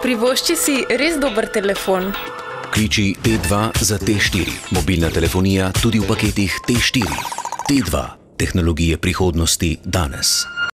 Privošči si res dober telefon. Kliči T2 za T4. Mobilna telefonija tudi v paketih T4. T2. Tehnologije prihodnosti danes.